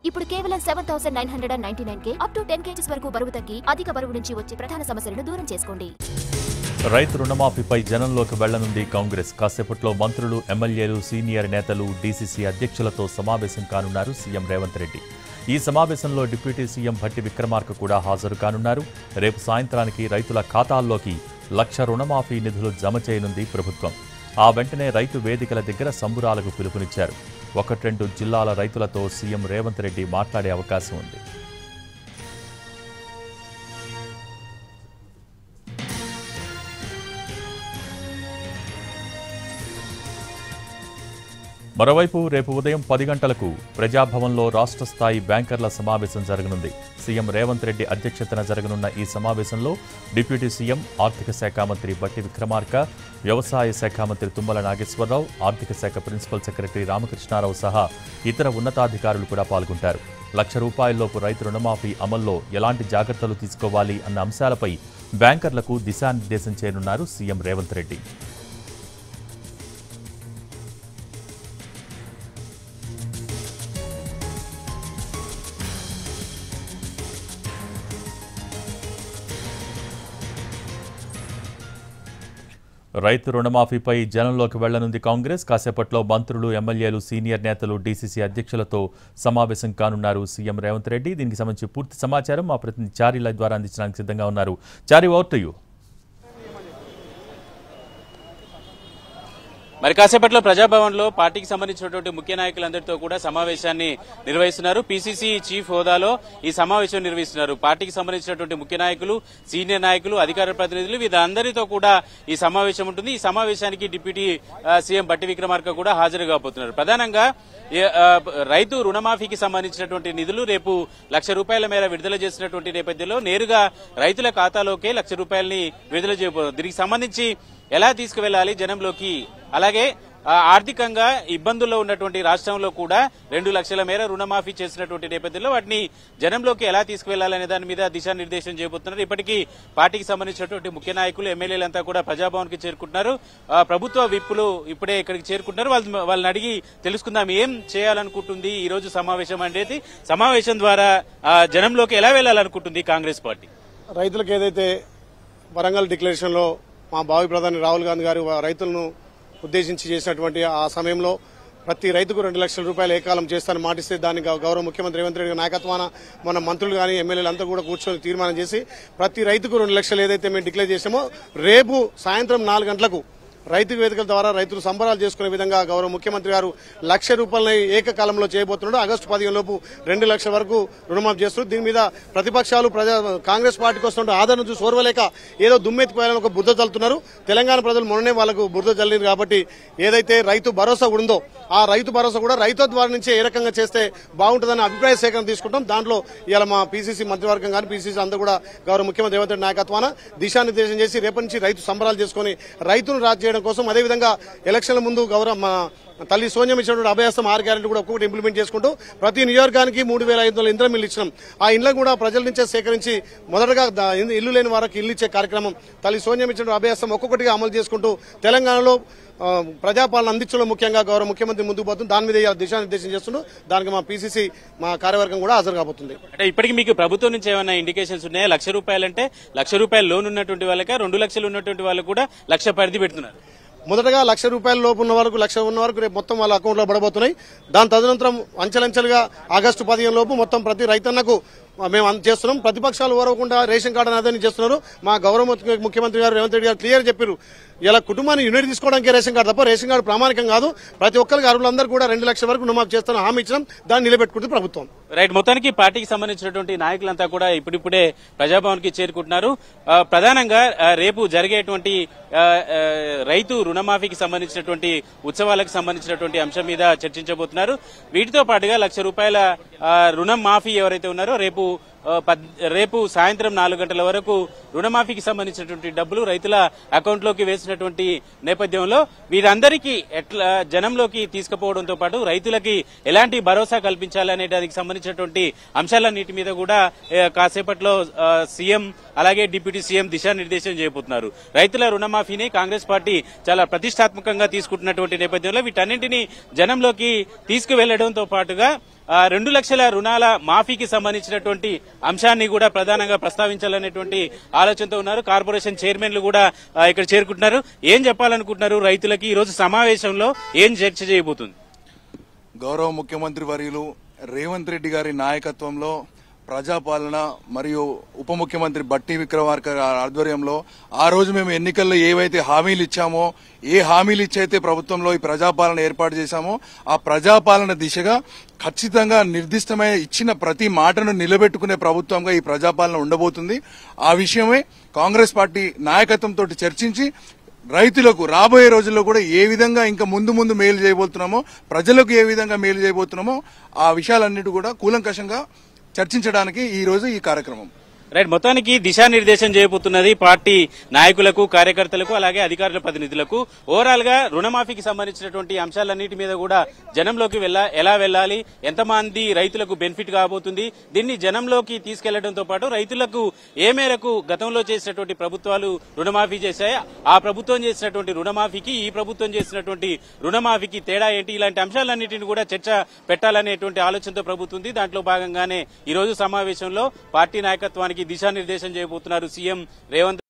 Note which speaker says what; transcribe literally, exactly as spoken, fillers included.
Speaker 1: ఇప్పుడు కేవలం seven thousand nine hundred and ninety nine కే అప్ టు టెన్ కేజీస్ వరకు బరువు తగ్గి అధిక బరువు నుంచి వచ్చే ప్రధాన సమస్యలను దూరం చేసుకోండి.
Speaker 2: రైతు రుణమాఫీపై జనంలోకి వెళ్లనుంది కాంగ్రెస్. కాసేపట్లో మంత్రులు, ఎమ్మెల్యేలు, సీనియర్ నేతలు, డీసీసీ అధ్యక్షులతో సమావేశం కానున్నారు సీఎం రేవంత్ రెడ్డి. ఈ సమావేశంలో డిప్యూటీ సీఎం భట్టి విక్రమార్క కూడా హాజరు కానున్నారు. రేపు సాయంత్రానికి రైతుల ఖాతాల్లోకి లక్ష రుణమాఫీ నిధులు జమ చేయనుంది ప్రభుత్వం. ఆ వెంటనే రైతు వేదికల దగ్గర సంబురాలకు పిలుపునిచ్చారు. ఒకటి రెండు జిల్లాల రైతులతో సీఎం రేవంత్ రెడ్డి మాట్లాడే అవకాశం ఉంది. మరోవైపు రేపు ఉదయం పది గంటలకు ప్రజాభవన్లో రాష్ట్ర స్థాయి బ్యాంకర్ల సమావేశం జరగనుంది. సీఎం రేవంత్ రెడ్డి అధ్యక్షతన జరగనున్న ఈ సమావేశంలో డిప్యూటీ సీఎం, ఆర్థిక శాఖ మంత్రి భట్టి విక్రమార్క, వ్యవసాయ శాఖ మంత్రి తుమ్మల నాగేశ్వరరావు, ఆర్థిక శాఖ ప్రిన్సిపల్ సెక్రటరీ రామకృష్ణారావు సహా ఇతర ఉన్నతాధికారులు కూడా పాల్గొంటారు. లక్ష రూపాయల్లోపు రైతు రుణమాఫీ అమల్లో ఎలాంటి జాగ్రత్తలు తీసుకోవాలి అన్న అంశాలపై బ్యాంకర్లకు దిశానిర్దేశం చేయనున్నారు సీఎం రేవంత్ రెడ్డి. రైతు రుణమాఫీపై జనంలోకి వెళ్లనుంది కాంగ్రెస్. కాసేపట్లో మంత్రులు, ఎమ్మెల్యేలు, సీనియర్ నేతలు, డీసీసీ అధ్యక్షులతో సమావేశం కానున్నారు సీఎం రేవంత్ రెడ్డి. దీనికి సంబంధించి పూర్తి సమాచారం మా ప్రతినిధి చారి లైవ్ ద్వారా అందించడానికి సిద్ధంగా ఉన్నారు. Chari, over to you.
Speaker 3: మరి కాసేపట్లో ప్రజాభవన్లో పార్టీకి సంబంధించినటువంటి ముఖ్య నాయకులందరితో కూడా సమావేశాన్ని నిర్వహిస్తున్నారు. పీసీసీ చీఫ్ హోదాలో ఈ సమావేశం నిర్వహిస్తున్నారు. పార్టీకి సంబంధించినటువంటి ముఖ్య నాయకులు, సీనియర్ నాయకులు, అధికార ప్రతినిధులు వీరందరితో కూడా ఈ సమావేశం ఉంటుంది. ఈ సమావేశానికి డిప్యూటీ సీఎం భట్టి విక్రమార్క కూడా హాజరు కాబోతున్నారు. ప్రధానంగా రైతు రుణమాఫీకి సంబంధించినటువంటి నిధులు రేపు లక్ష రూపాయల మేర విడుదల చేసినటువంటి నేపథ్యంలో నేరుగా రైతుల ఖాతాలోకే లక్ష రూపాయలని విడుదల చేయబోతున్నారు. దీనికి సంబంధించి ఎలా తీసుకువెళ్లాలి జనంలోకి, అలాగే ఆర్థికంగా ఇబ్బందుల్లో ఉన్నటువంటి రాష్ట్రంలో కూడా రెండు లక్షల మేర రుణమాఫీ చేసినటువంటి నేపథ్యంలో వాటిని జనంలోకి ఎలా తీసుకువెళ్లాలనే దాని మీద దిశానిర్దేశం చేయబోతున్నారు. ఇప్పటికీ పార్టీకి సంబంధించినటువంటి ముఖ్య నాయకులు, ఎమ్మెల్యేలంతా కూడా ప్రజాభవన్ కి చేరుకుంటున్నారు. ప్రభుత్వ విప్పులు ఇప్పుడే ఇక్కడికి చేరుకుంటున్నారు. వాళ్ళు వాళ్ళని అడిగి తెలుసుకుందాం ఏం చేయాలనుకుంటుంది ఈ రోజు సమావేశం అనేది. సమావేశం ద్వారా జనంలోకి ఎలా వెళ్లాలనుకుంటుంది కాంగ్రెస్ పార్టీ.
Speaker 4: రైతులకు ఏదైతే వరంగల్ డిక్లరేషన్ లో మా భావి ప్రధాని రాహుల్ గాంధీ గారు రైతులను ఉద్దేశించి చేసినటువంటి ఆ సమయంలో ప్రతి రైతుకు రెండు లక్షల రూపాయలు ఏకాలం చేస్తానని మాటిస్తే దాన్ని గౌరవ ముఖ్యమంత్రి రేవంత్ రెడ్డి నాయకత్వాన మన మంత్రులు కానీ ఎమ్మెల్యేలు అంతా కూడా కూర్చొని తీర్మానం చేసి ప్రతి రైతుకు రెండు లక్షలు ఏదైతే మేము డిక్లేర్ చేసామో రేపు సాయంత్రం నాలుగు గంటలకు రైతు వేదికల ద్వారా రైతులు సంబరాలు చేసుకునే విధంగా గౌరవ ముఖ్యమంత్రి గారు లక్ష రూపాయలని ఏకకాలంలో చేయబోతున్నాడు. ఆగస్టు పదిహేను లోపు రెండు లక్షల వరకు రుణమాఫీ చేస్తున్నారు. దీని మీద ప్రతిపక్షాలు ప్రజా కాంగ్రెస్ పార్టీకి వస్తున్న ఆదరణ చూసి ఓర్వలేక ఏదో దుమ్మెత్తిపోయాలని ఒక బురద చల్లుతున్నారు. తెలంగాణ ప్రజలు మొన్ననే వాళ్ళకు బురద చల్లింది కాబట్టి ఏదైతే రైతు భరోసా ఉందో ఆ రైతు భరోసా కూడా రైతు ద్వారా నుంచే ఏ రకంగా చేస్తే బాగుంటుందని అభిప్రాయ సేకరణ తీసుకుంటాం. దాంట్లో ఇవాళ మా పీసీసీ మంత్రివర్గం కానీ పీసీసీ అంతా కూడా గౌరవ ముఖ్యమంత్రి రేవంత్ రెడ్డి నాయకత్వాన దిశానిర్దేశం చేసి రేపటి నుంచి రైతు సంబరాలు చేసుకుని రైతును రాజు కోసం అదేవిధంగా ఎలక్షన్ల ముందు గౌరవ మా తల్లి సోనియా ఇచ్చినటువంటి అభయహస్తం ఆరు గ్యారెంటీ కూడా ఒక్కొక్కటి ఇంప్లిమెంట్ చేసుకుంటూ ప్రతి నియోజకానికి మూడు వేల ఐదు వందల ఇంద్రం ఇల్లు ఇచ్చినాం. ఆ ఇళ్లను కూడా ప్రజల నుంచే సేకరించి మొదటగా ఇల్లు లేని వారికి ఇల్లు ఇచ్చే కార్యక్రమం తల్లి సోనియా ఇచ్చిన అభయహస్తం ఒక్కొక్కటిగా అమలు చేసుకుంటూ తెలంగాణలో ప్రజాపాలన అందించడంలో ముఖ్యంగా గౌరవ ముఖ్యమంత్రి ముందుకు పోతుంది. దాని మీద దిశానిర్దేశం చేస్తుంటూ దానికి మా పీసీసీ మా కార్యవర్గం కూడా హాజరు కాబోతుంది.
Speaker 3: అంటే ఇప్పటికి మీకు ప్రభుత్వం నుంచి ఏమైనా ఇండికేషన్స్ ఉన్నాయా? లక్ష రూపాయలంటే లక్ష రూపాయల లోన్ ఉన్నటువంటి వాళ్ళకి, రెండు లక్షలు ఉన్నటువంటి వాళ్ళకు కూడా లక్ష పరిధి పెడుతున్నారు.
Speaker 4: మొదటగా లక్ష రూపాయల లోపు ఉన్న వరకు లక్ష ఉన్న వరకు రేపు మొత్తం వాళ్ళ అకౌంట్ లో పడబోతున్నాయి. దాని తదనంతరం అంచెలంచెలుగా ఆగస్టు పదిహేను లోపు మొత్తం ప్రతి రైతన్నకు మేము చేస్తున్నాం. ప్రతిపక్షాలు ఓరవకుండా రేషన్ కార్డు అదని చేస్తున్నారు. మా గౌరవ ముఖ్యమంత్రి గారు రేవంత్ రెడ్డి గారు క్లియర్ చెప్పారు, ఇలా కుటుంబాన్ని యూనిట్ తీసుకోవడానికి రేషన్ కార్డు తప్ప రేషన్ కార్డు ప్రామాణికం కాదు. ప్రతి ఒక్కరికి అర్హులందరూ కూడా రెండు లక్షల వరకు రుణమాఫీ చేస్తాను హామీ ఇచ్చినాం. దాన్ని నిలబెట్టుకుంటుంది ప్రభుత్వం.
Speaker 3: రైట్, మొత్తానికి పార్టీకి సంబంధించినటువంటి నాయకులంతా కూడా ఇప్పుడిప్పుడే ప్రజాభవన్ కి చేరుకుంటున్నారు. ప్రధానంగా రేపు జరిగేటువంటి రైతు రుణమాఫీకి సంబంధించినటువంటి ఉత్సవాలకు సంబంధించినటువంటి అంశం మీద చర్చించబోతున్నారు. వీటితో పాటుగా లక్ష రూపాయల రుణం మాఫీ ఎవరైతే ఉన్నారో రేపు రేపు సాయంత్రం నాలుగు గంటల వరకు రుణమాఫీకి సంబంధించినటువంటి డబ్బులు రైతుల అకౌంట్ లోకి వేసినటువంటి నేపథ్యంలో వీరందరికీ ఎట్లా జనంలోకి తీసుకుపోవడంతో పాటు రైతులకి ఎలాంటి భరోసా కల్పించాలనే దానికి సంబంధించినటువంటి అంశాలన్నిటి మీద కూడా కాసేపట్లో సీఎం అలాగే డిప్యూటీ సీఎం దిశానిర్దేశం చేయబోతున్నారు. రైతుల రుణమాఫీని కాంగ్రెస్ పార్టీ చాలా ప్రతిష్టాత్మకంగా తీసుకుంటున్నటువంటి నేపథ్యంలో వీటన్నింటినీ జనంలోకి తీసుకువెళ్లడంతో పాటుగా రెండు లక్షల రుణాల మాఫీకి సంబంధించినటువంటి అంశాన్ని కూడా ప్రధానంగా ప్రస్తావించాలనేటువంటి ఆలోచనతో ఉన్నారు. కార్పొరేషన్ చైర్మన్లు కూడా ఇక్కడ చేరుకుంటున్నారు. ఏం చెప్పాలనుకుంటున్నారు రైతులకి? ఈ రోజు సమావేశంలో ఏం చర్చ చేయబోతుంది?
Speaker 5: గౌరవ ముఖ్యమంత్రి వర్యులు రేవంత్ రెడ్డి గారి నాయకత్వంలో ప్రజాపాలన మరియు ఉప ముఖ్యమంత్రి బట్టి విక్రమార్క ఆధ్వర్యంలో ఆ రోజు మేము ఎన్నికల్లో ఏవైతే హామీలు ఇచ్చామో, ఏ హామీలు ఇచ్చైతే ప్రభుత్వంలో ఈ ప్రజాపాలన ఏర్పాటు చేశామో ఆ ప్రజాపాలన దిశగా ఖచ్చితంగా నిర్దిష్టమైన ఇచ్చిన ప్రతి మాటను నిలబెట్టుకునే ప్రభుత్వంగా ఈ ప్రజాపాలన ఉండబోతుంది. ఆ విషయమే కాంగ్రెస్ పార్టీ నాయకత్వంతో చర్చించి రైతులకు రాబోయే రోజుల్లో కూడా ఏ విధంగా ఇంకా ముందు ముందు మేలు చేయబోతున్నామో, ప్రజలకు ఏ విధంగా మేలు చేయబోతున్నామో ఆ విషయాలన్నిటి కూడా కూలంకషంగా చర్చించడానికి ఈ రోజు ఈ కార్యక్రమం.
Speaker 3: రైట్, మొత్తానికి దిశానిర్దేశం చేయబోతున్నది పార్టీ నాయకులకు, కార్యకర్తలకు, అలాగే అధికారుల ప్రతినిధులకు. ఓవరాల్ గా రుణమాఫీకి సంబంధించినటువంటి అంశాలన్నిటి మీద కూడా జనంలోకి ఎలా వెళ్లాలి, ఎంతమంది రైతులకు బెనిఫిట్ కాబోతుంది, దీన్ని జనంలోకి తీసుకెళ్లడంతో పాటు రైతులకు ఏ మేరకు గతంలో చేసినటువంటి ప్రభుత్వాలు రుణమాఫీ చేశాయి, ఆ ప్రభుత్వం చేసినటువంటి రుణమాఫీకి ఈ ప్రభుత్వం చేసినటువంటి రుణమాఫీకి తేడా ఏంటి, ఇలాంటి అంశాలన్నింటినీ కూడా చర్చ పెట్టాలనేటువంటి ఆలోచనతో ప్రభుత్వం ఉంది. దాంట్లో భాగంగానే ఈ రోజు సమావేశంలో పార్టీ నాయకత్వానికి దిశానిర్దేశం చేయబోతున్నారు సీఎం రేవంత్